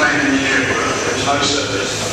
train in Newborough. There's no service.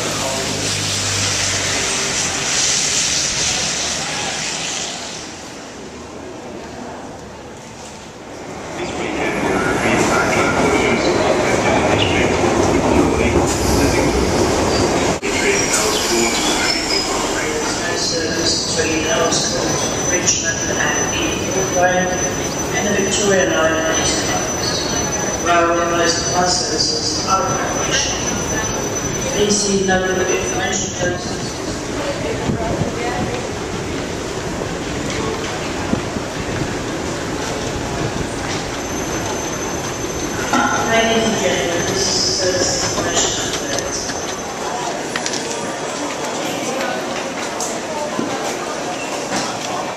Between Earlscourt, Richmond and Eagle and the Victoria Line and East Coast. Rail most buses was unpublished. Please see number of information codes. Ladies and gentlemen, this is